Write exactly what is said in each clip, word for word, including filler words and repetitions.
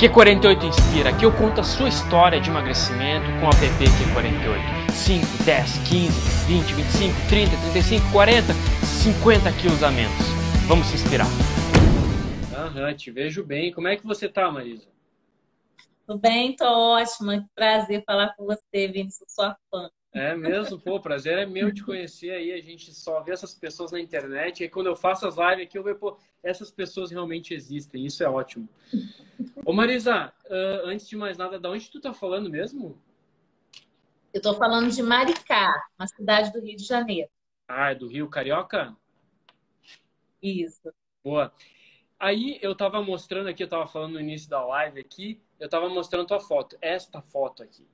Q quarenta e oito Inspira. Aqui eu conto a sua história de emagrecimento com o app Q quarenta e oito. cinco, dez, quinze, vinte, vinte e cinco, trinta, trinta e cinco, quarenta, cinquenta quilos a menos. Vamos se inspirar. Aham, te vejo bem. Como é que você tá, Marisa? Tudo bem, tô ótima. Prazer falar com você, Vini, sou sua fã. É mesmo? Pô, o prazer é meu te conhecer aí. A gente só vê essas pessoas na internet. E aí, quando eu faço as lives aqui, eu vejo, pô, essas pessoas realmente existem. Isso é ótimo. Ô, Marisa, uh, antes de mais nada, de onde tu tá falando mesmo? Eu tô falando de Maricá, uma cidade do Rio de Janeiro. Ah, é do Rio Carioca? Isso. Boa. Aí eu tava mostrando aqui, eu tava falando no início da live aqui, eu tava mostrando tua foto. Esta foto aqui.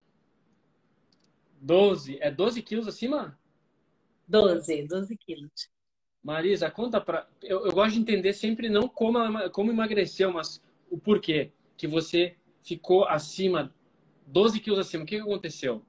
doze. É doze quilos acima? doze, doze quilos. Marisa, conta pra... Eu, eu gosto de entender sempre não como, ela- como emagreceu, mas o porquê que você ficou acima, doze quilos acima. O que que aconteceu?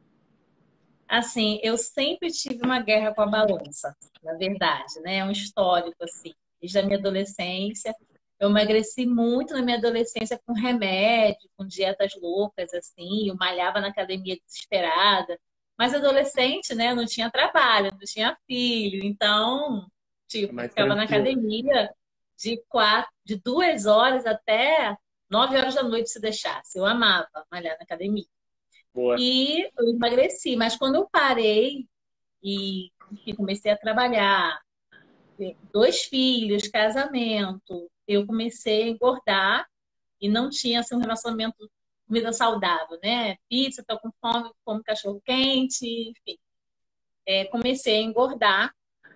Assim, eu sempre tive uma guerra com a balança, na verdade, né? É um histórico, assim, desde a minha adolescência. Eu emagreci muito na minha adolescência com remédio, com dietas loucas, assim. Eu malhava na academia desesperada. Mas adolescente, né? Não tinha trabalho, não tinha filho. Então, É tipo, mais ficava na tranquilo. academia de quatro, de duas horas até nove horas da noite se deixasse. Eu amava malhar na academia. Boa. E eu emagreci, mas quando eu parei e enfim, comecei a trabalhar, ter dois filhos, casamento, eu comecei a engordar e não tinha assim, um relacionamento com comida saudável, né? Pizza, tô com fome, como cachorro quente, enfim. É, comecei a engordar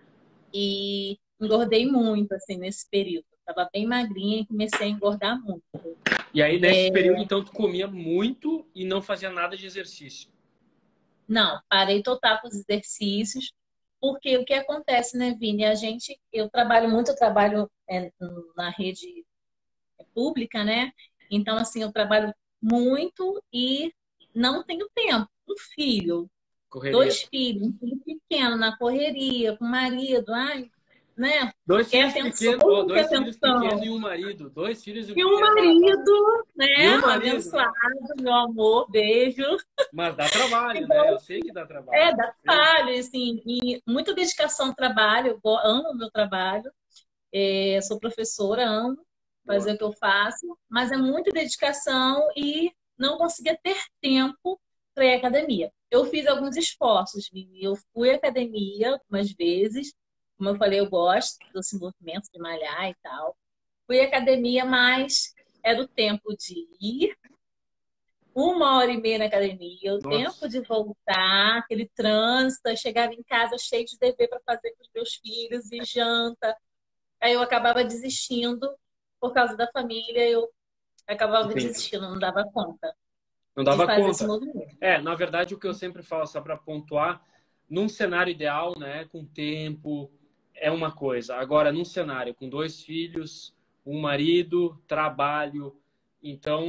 e engordei muito assim nesse período. Estava bem magrinha e comecei a engordar muito. E aí, nesse período, então, tu comia muito e não fazia nada de exercício. Não, parei total com os exercícios, porque o que acontece, né, Vini? A gente, eu trabalho muito, eu trabalho é, na rede pública, né? Então, assim, eu trabalho muito e não tenho tempo. Um filho, Correria. dois filhos, um filho pequeno na correria, com o marido, ai, né? Dois Quer filhos atenção, pequenos, todo ó, mundo quer dois filhos pequenos atenção. e um marido. Dois filhos e um E um pequeno. Ah, tá. marido, E né? um Um marido, abençoado, né? meu amor, beijo. Mas dá trabalho, né? Eu Então, sei que dá trabalho. é, dá Eu sei. trabalho, assim, e muita dedicação ao trabalho, eu go- amo o meu trabalho, é, sou professora, amo Boa. fazer o que eu faço, mas é muita dedicação e não conseguia ter tempo para ir à academia. Eu fiz alguns esforços, Vini. Eu fui à academia algumas vezes, como eu falei, eu gosto desse movimento de malhar e tal. Fui à academia, mas era o tempo de ir, uma hora e meia na academia, o tempo Nossa. de voltar, aquele trânsito, eu chegava em casa cheio de dever para fazer com os meus filhos e janta. Aí eu acabava desistindo por causa da família, eu acabava Entendi. desistindo, não dava conta Não de dava fazer esse conta. movimento. É, na verdade, o que eu sempre falo, só para pontuar, num cenário ideal, né, com tempo, é uma coisa. Agora, num cenário com dois filhos, um marido, trabalho, então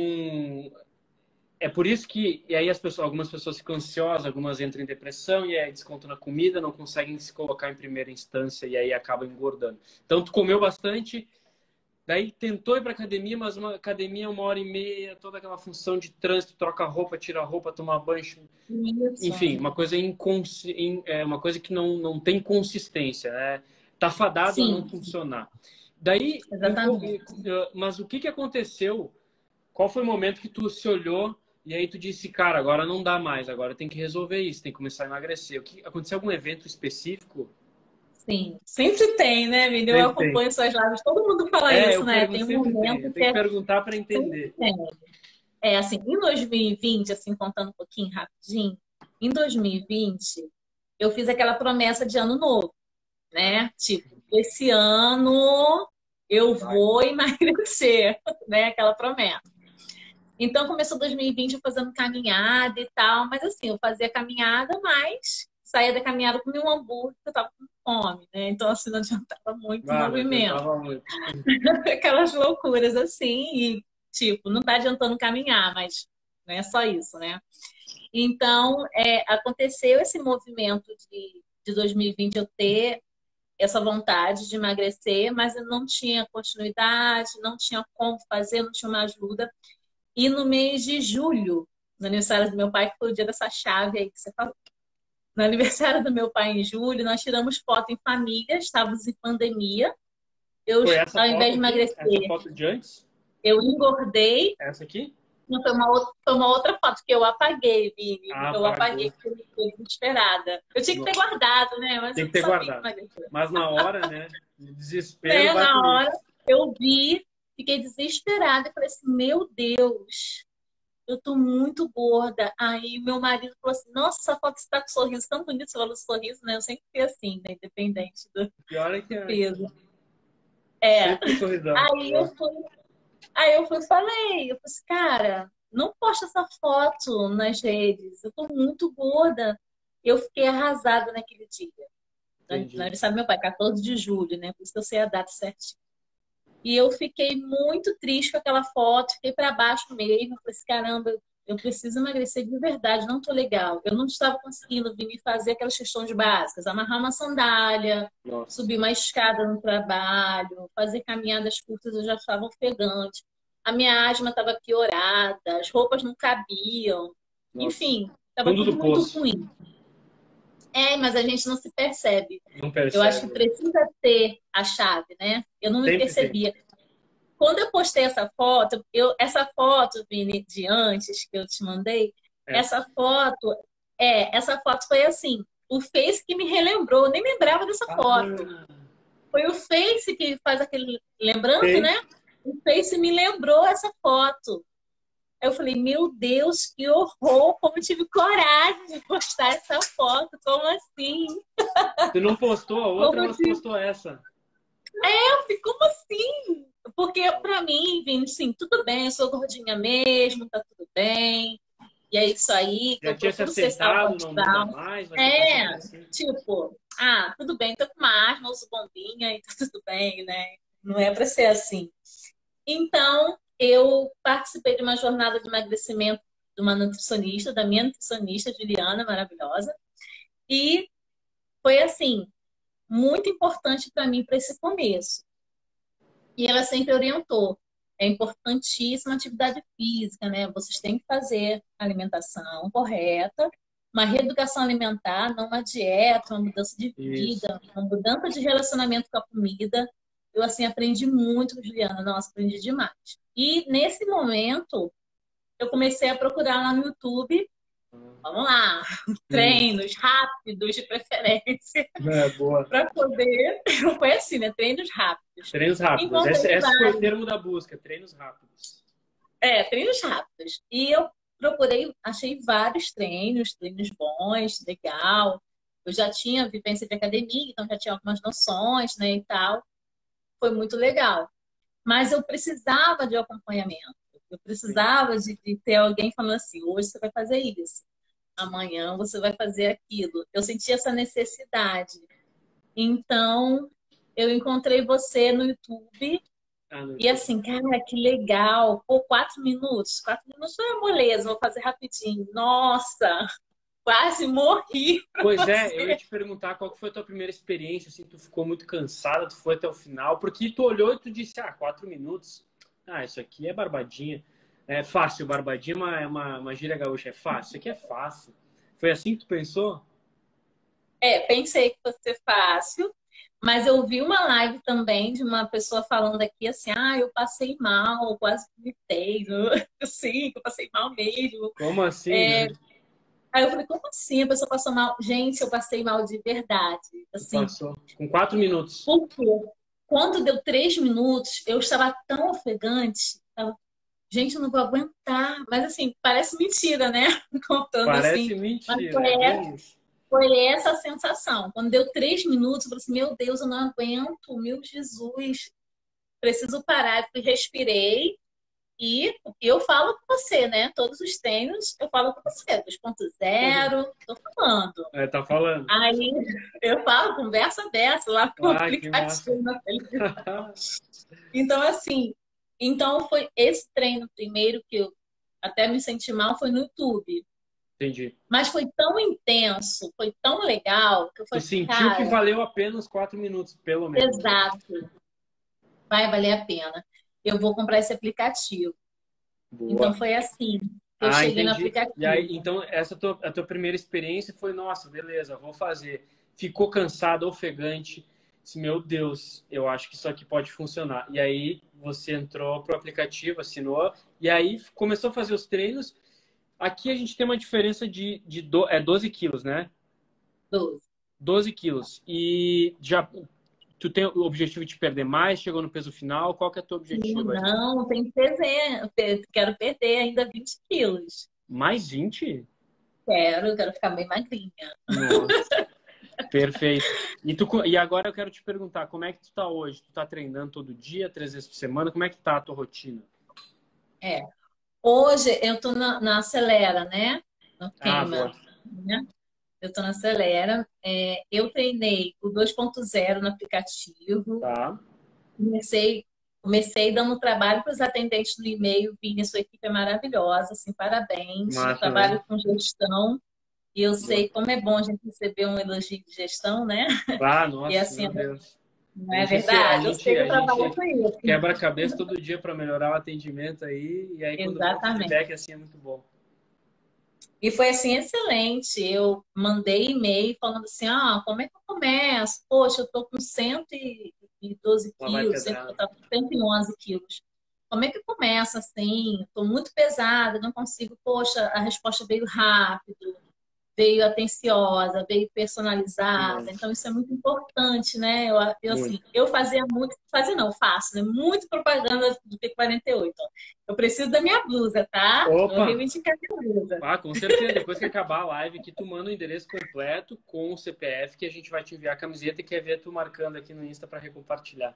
é por isso que e aí as pessoas, algumas pessoas ficam ansiosas, algumas entram em depressão e aí descontam na comida, não conseguem se colocar em primeira instância e aí acabam engordando. Então, tu comeu bastante. Daí tentou ir para academia, mas uma academia uma hora e meia, toda aquela função de trânsito, troca roupa, tira roupa, toma banho, Isso, enfim, uma coisa inconsci... é uma coisa que não, não tem consistência, né? Tá fadado a não sim, funcionar. Daí, em co- exatamente. em- mas o que que aconteceu? Qual foi o momento que tu se olhou e aí tu disse, cara, agora não dá mais, agora tem que resolver isso, tem que começar a emagrecer. O que aconteceu algum evento específico? Sim, sempre tem, né, Vini? Eu Sempre tem. acompanho suas lives, todo mundo fala É, isso, eu né? pergunto, Tem um sempre tem. Eu momento que tenho que é perguntar para sempre entender. tem. É assim, em dois mil e vinte, assim, contando um pouquinho rapidinho, em dois mil e vinte, eu fiz aquela promessa de ano novo, né? Tipo, esse ano eu Vai. vou emagrecer, né? Aquela promessa. Então começou dois mil e vinte eu fazendo caminhada e tal, mas assim, eu fazia caminhada, mas saía da caminhada comia um hambúrguer, eu tava com fome, né? Então assim, não adiantava muito o Ah, não movimento. adiantava muito. Aquelas loucuras assim, e tipo, não tá adiantando caminhar, mas não é só isso, né? Então, é, aconteceu esse movimento de, de dois mil e vinte eu ter essa vontade de emagrecer, mas eu não tinha continuidade, não tinha como fazer, não tinha uma ajuda. E no mês de julho, no aniversário do meu pai, que foi o dia dessa chave aí que você falou, no aniversário do meu pai em julho, nós tiramos foto em família, estávamos em pandemia. Eu, Foi essa ao foto invés de aqui? Essa emagrecer, foto de antes? eu engordei. Essa aqui? Não, foi uma outra, foi uma outra foto que eu apaguei, Vini. Ah, Eu apagou. apaguei porque eu fiquei desesperada. Eu tinha que ter guardado, né? Mas Tem eu que não ter sabia guardado. emagrecer. Mas na hora, né? O desespero Né? vai Na por hora, isso. eu vi, fiquei desesperada e falei assim, meu Deus, eu tô muito gorda. Aí meu marido falou assim, nossa, essa foto está com um sorriso tão bonito. Você falou sorriso, né? Eu sempre fui assim, né? Independente do, Pior é que do é peso. É. sempre um sorrisão. Aí eu fui, aí eu fui e falei, eu falei assim, cara, não posta essa foto nas redes. Eu tô muito gorda. Eu fiquei arrasada naquele dia. No Entendi. aniversário do meu pai, quatorze de julho, né? Por isso que eu sei a data certinha. E eu fiquei muito triste com aquela foto, fiquei para baixo mesmo. Falei assim, caramba, eu preciso emagrecer de verdade, não tô legal. Eu não estava conseguindo vir me fazer aquelas questões básicas, amarrar uma sandália, Nossa. subir uma escada no trabalho, fazer caminhadas curtas, eu já estava ofegante. A minha asma estava piorada, as roupas não cabiam. Nossa. Enfim, estava Fundo tudo do muito poço. ruim. É, mas a gente não se percebe. Não Eu acho que percebe. precisa ter a chave, né? Eu não me Sempre tem. percebia. Quando eu postei essa foto, eu, essa foto, Vini, de antes que eu te mandei, Essa. essa foto, é, essa foto foi assim, o Face que me relembrou, eu nem lembrava dessa foto. Ah, Foi o Face que faz aquele lembrando, sei. né? O Face me lembrou essa foto. Eu falei, meu Deus, que horror! Como eu tive coragem de postar essa foto? Como assim? Você não postou a outra, Como mas assim? postou essa. Eu falei, como assim? Porque pra mim, Vini, sim, tudo bem, eu sou gordinha mesmo, tá tudo bem. E é isso aí, que Já eu tinha se procuro ser aceitado, não muda saudável. mais, vai ser pra sempre É, assim. tipo, ah, tudo bem, tô com uma asma, uso bombinha e tá tudo bem, né? Não é pra ser assim. Então, eu participei de uma jornada de emagrecimento de uma nutricionista, da minha nutricionista, Juliana, maravilhosa. E foi assim, muito importante para mim para esse começo. E ela sempre orientou. É importantíssima a atividade física, né? Vocês têm que fazer a alimentação correta, uma reeducação alimentar, não uma dieta, uma mudança de Isso. vida, uma mudança de relacionamento com a comida. Eu, assim, aprendi muito com Juliana. Nossa, aprendi demais. E, nesse momento, eu comecei a procurar lá no YouTube, vamos lá, Hum, treinos rápidos de preferência, é, boa. para poder... Foi assim, né? Treinos rápidos. Treinos rápidos. Encontrei Esse, esse foi o vários. termo da busca, treinos rápidos. É, treinos rápidos. E eu procurei, achei vários treinos, treinos bons, legal. Eu já tinha vivência de academia, então já tinha algumas noções, né, e tal. Foi muito legal. Mas eu precisava de acompanhamento. Eu Sim. precisava de, de ter alguém falando assim, hoje você vai fazer isso, amanhã você vai fazer aquilo. Eu senti essa necessidade. Então, eu encontrei você no YouTube. Ah, no E YouTube. assim, cara, que legal. Pô, quatro minutos. Quatro minutos é moleza, vou fazer rapidinho. Nossa, quase morri pra Pois é, eu ia você. te perguntar qual que foi a tua primeira experiência, assim, tu ficou muito cansada, tu foi até o final, porque tu olhou e tu disse, ah, quatro minutos, ah, isso aqui é barbadinha. É fácil, barbadinha é uma, é uma, uma gíria gaúcha, é fácil, isso aqui é fácil. Foi assim que tu pensou? É, pensei que fosse ser fácil, mas eu vi uma live também de uma pessoa falando aqui assim, ah, eu passei mal, quase vomitei. Sim, eu passei mal mesmo. Como assim, né? Aí eu falei, como assim? A pessoa passou mal? Gente, eu passei mal de verdade. Tu Assim, passou com quatro minutos. por quê? Quando deu três minutos, eu estava tão ofegante, estava gente, eu não vou aguentar. Mas assim, parece mentira, né? Contando Parece assim. Mas mentira, foi, é essa- bem isso. foi essa a sensação. Quando deu três minutos, eu falei assim, meu Deus, eu não aguento, meu Jesus, preciso parar. Eu respirei e eu falo com você, né? Todos os treinos eu falo com você. dois ponto zero, tô falando. É, tá falando. Aí eu falo, conversa dessa lá com o Ah, que massa. aplicativo na televisão. Então, assim, então foi esse treino primeiro que eu até me senti mal foi no YouTube. Entendi. Mas foi tão intenso, foi tão legal, que eu Tu falei, sentiu que cara, valeu apenas quatro minutos, pelo menos. exato, vai valer a pena. Eu vou comprar esse aplicativo. Então Boa. foi assim que eu Ah, cheguei no entendi. E aí, aplicativo. então, essa tua, a tua primeira experiência foi, nossa, beleza, vou fazer. Ficou cansado, ofegante. Disse, meu Deus, eu acho que isso aqui pode funcionar. E aí você entrou pro aplicativo, assinou, e aí começou a fazer os treinos. Aqui a gente tem uma diferença de, de do, é doze quilos, né? doze. doze quilos. E já tu tem o objetivo de perder mais? Chegou no peso final? Qual que é o teu objetivo aí? Não, tem que perder. Eu quero perder ainda vinte quilos. Mais vinte? Quero, quero ficar bem magrinha. Nossa, perfeito. E, tu, e agora eu quero te perguntar, como é que tu tá hoje? Tu tá treinando todo dia, três vezes por semana? Como é que tá a tua rotina? É. Hoje eu tô na, na Acelera, né? No Ah, boa. queima, né? Eu tô na Acelera. É, eu treinei o dois ponto zero no aplicativo. Tá. Comecei, comecei dando trabalho para os atendentes no e-mail. Vini, sua equipe é maravilhosa, assim, parabéns. Eu Massa, né? trabalho com gestão e eu Boa. sei como é bom a gente receber um elogio de gestão, né? Ah, E nossa, assim, meu Deus. não A é gente, se- a verdade? Eu sei gente, que eu a trabalho gente com isso. quebra a cabeça todo dia para melhorar o atendimento aí, e aí quando vem o Exatamente. feedback assim é muito bom. E foi assim, excelente. Eu mandei e-mail falando assim, ah, como é que eu começo? Poxa, eu tô com cento e doze Lá vai quilos, eu pedrada. tava com cento e onze quilos. Como é que começa assim? Estou muito pesada, não consigo. Poxa, a resposta veio rápido, veio atenciosa, veio personalizada. Demais. Então isso é muito importante, né? Eu, eu assim, Muito. eu fazia muito, fazia não, faço, né? Muito propaganda do P quarenta e oito. Ó. Eu preciso da minha blusa, tá? Vou Opa! reivindicar minha blusa. Ah, com certeza. Depois que acabar a live aqui, tu manda o endereço completo com o C P F que a gente vai te enviar a camiseta e quer ver tu marcando aqui no Insta para recompartilhar.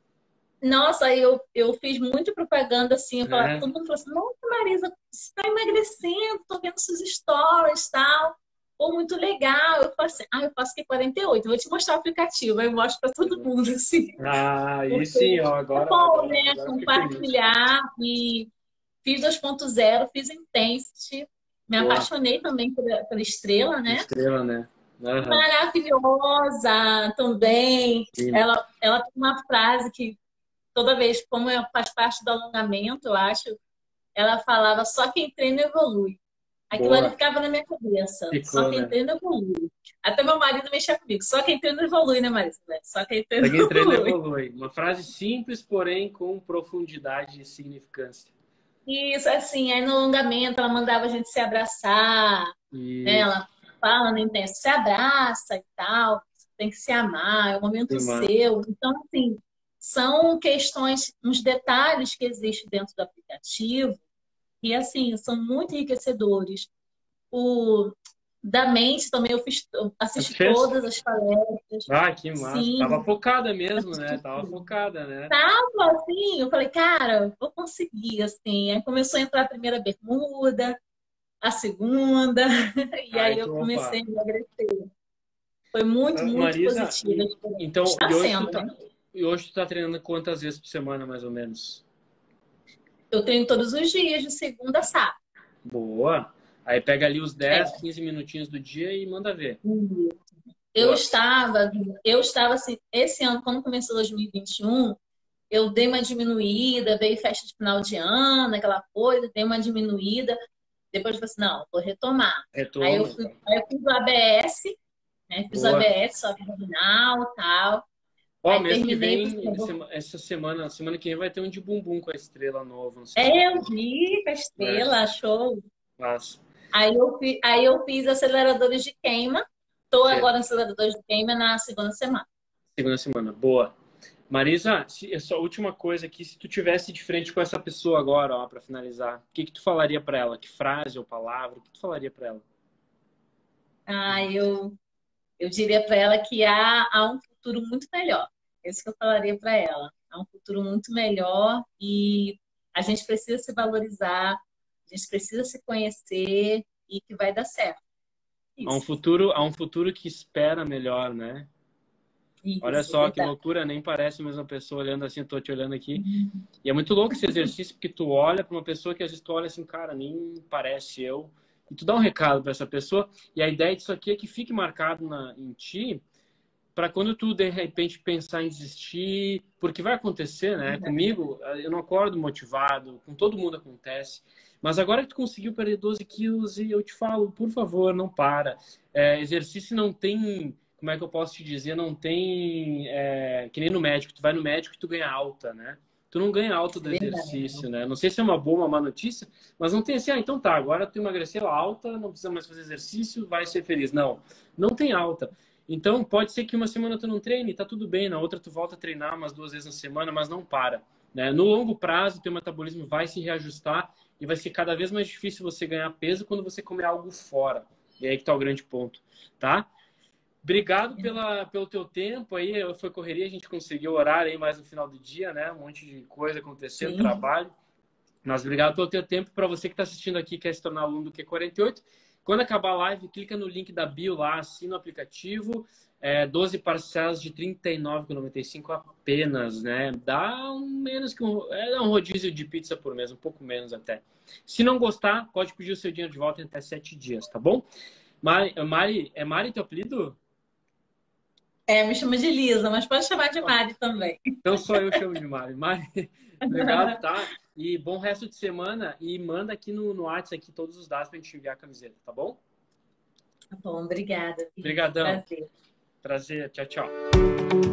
Nossa, eu, eu fiz muito propaganda assim, eu falava, Né? todo mundo falou assim, nossa, Marisa, você está emagrecendo, tô vendo seus stories e tal. Pô, muito legal. Eu falei assim, ah, eu faço Q quarenta e oito, vou te mostrar o aplicativo. Aí eu mostro para todo mundo, assim. Ah, aí Porque sim, ó, é agora, bom, agora, né? agora eu fiquei feliz. Compartilhar. E fiz dois ponto zero, fiz Intensity. Me Boa. apaixonei também pela, pela estrela, né? Estrela, né? Aham. Maravilhosa também. Sim. Ela, ela tem uma frase que toda vez, como ela faz parte do alongamento, eu acho, ela falava só quem treina evolui. Aquilo ali Boa. ficava na minha cabeça. Só Ficou, quem né? treina evolui. Até meu marido mexia comigo. Só quem treina evolui, né, Marisa? Só quem treina Pra quem treina evolui. evolui. Uma frase simples, porém com profundidade e significância. Isso, assim, aí no alongamento ela mandava a gente se abraçar, né? Isso. Ela fala no intenso, se abraça e tal, tem que se amar, é o momento Demais. seu. Então, assim, são questões, uns detalhes que existem dentro do aplicativo e, assim, são muito enriquecedores. O da mente também eu fiz, eu Mas tu assisti fez? todas as palestras, Ah, que massa. sim, Tava focada mesmo, né? assisti Tava tudo. focada, né? Tava assim, eu falei, cara, vou conseguir, assim. Aí começou a entrar a primeira bermuda, a segunda, e Ah, aí eu então, comecei opa. a emagrecer. Foi muito, Ah, muito Marisa, positiva a e, experiência. então, Está e hoje tu sendo, tá, né? e hoje tu tá treinando quantas vezes por semana, mais ou menos? Eu treino todos os dias, de segunda a sábado. Boa. Aí pega ali os dez, É. quinze minutinhos do dia e manda ver. Eu Boa. estava, eu estava assim, esse ano, quando começou dois mil e vinte e um, eu dei uma diminuída, veio festa de final de ano, aquela coisa, dei uma diminuída. Depois eu falei assim, não, vou retomar. Aí eu, Retoma. fui, aí eu fiz o A B S, né? Fiz o Boa. A B S, só abdominal e tal. Ó, Aí mês que terminei, falei vem, assim, vou- sema- essa semana, semana que vem vai ter um de bumbum com a estrela nova. Não sei se tu é, eu vi com a né? estrela, show. Mas, Aí eu, fi- aí eu fiz aceleradores de queima. Estou fé. agora em aceleradores de queima na segunda semana. Segunda semana. Boa. Marisa, se, essa última coisa aqui, se tu tivesse de frente com essa pessoa agora, ó, para finalizar, o que que tu falaria para ela? Que frase ou palavra? O que tu falaria para ela? Ah, eu, eu diria para ela que há, há um futuro muito melhor. É isso que eu falaria para ela. Há um futuro muito melhor e a gente precisa se valorizar, a gente precisa se conhecer e que vai dar certo. Há um Isso, futuro, há um futuro que espera melhor, né? Olha isso, só que verdade. loucura, nem parece a mesma pessoa olhando assim, eu tô te olhando aqui. E é muito louco esse exercício, porque tu olha para uma pessoa que às vezes tu olha assim, cara, nem parece eu. e tu dá um recado para essa pessoa. E a ideia disso aqui é que fique marcado na, em ti, para quando tu, de repente, pensar em desistir, porque vai acontecer, né? Comigo, eu não acordo motivado, com todo mundo acontece. Mas agora que tu conseguiu perder doze quilos, e eu te falo, por favor, não para. É, exercício não tem, como é que eu posso te dizer, não tem, é, que nem no médico, tu vai no médico e tu ganha alta, né? Tu não ganha alta do exercício, né? Não sei se é uma boa ou uma má notícia, mas não tem assim, ah, então tá, agora tu emagreceu alta, não precisa mais fazer exercício, vai ser feliz. Não, não tem alta. Então, pode ser que uma semana tu não treine, tá tudo bem, na outra tu volta a treinar umas duas vezes na semana, mas não para, né? No longo prazo, teu metabolismo vai se reajustar e vai ser cada vez mais difícil você ganhar peso quando você comer algo fora. E aí que tá o grande ponto, tá? Obrigado pela, pelo teu tempo aí, foi correria, a gente conseguiu orar aí mais no final do dia, né? Um monte de coisa acontecendo, Sim. trabalho. Mas obrigado pelo teu tempo. Para você que está assistindo aqui, quer se tornar aluno do Q quarenta e oito, quando acabar a live, clica no link da bio lá, assina o aplicativo, é, doze parcelas de trinta e nove reais e noventa e cinco centavos apenas, né? Dá um, menos que um, é um rodízio de pizza por mês, um pouco menos até. Se não gostar, pode pedir o seu dinheiro de volta em até sete dias, tá bom? Mari, Mari é Mari teu apelido? É, me chama de Lisa, mas pode chamar de Mari também. Então só eu chamo de Mari. Mari, obrigado, tá? E bom resto de semana. E manda aqui no, no WhatsApp aqui todos os dados pra gente enviar a camiseta, tá bom? Tá bom, obrigada. Obrigadão. Prazer. Prazer. Tchau, tchau.